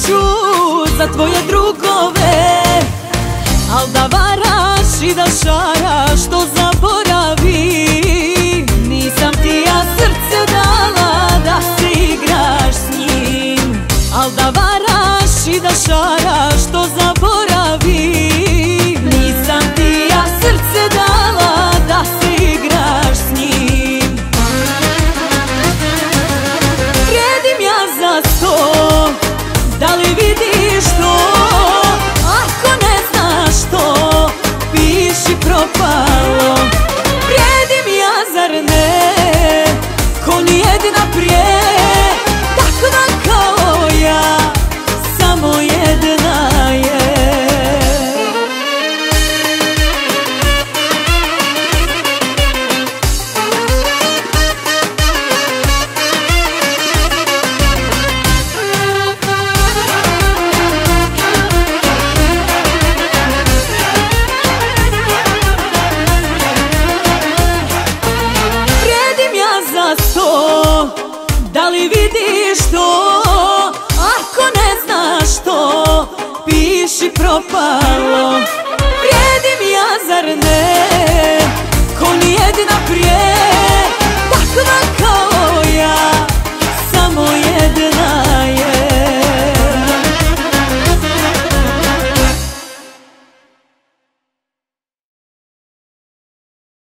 ću za tvoje drugove, al da varaš i da šaraš to zaboravi. Nisam ti ja srce dala da se igraš s njim, al da varaš i da šaraš to zaboravi. Nisam ti ja srce dala da se igraš s njim. Vrijedim ja za 100, da li vidiš to? Ako ne znaš to, piši propalo. Vrijedim ja, zar ne? Ko nijedna prije, takva kao ja, samo jedna je. Da li vidiš to? Ako ne znaš to, piši propalo. Vrijedim ja, zar ne?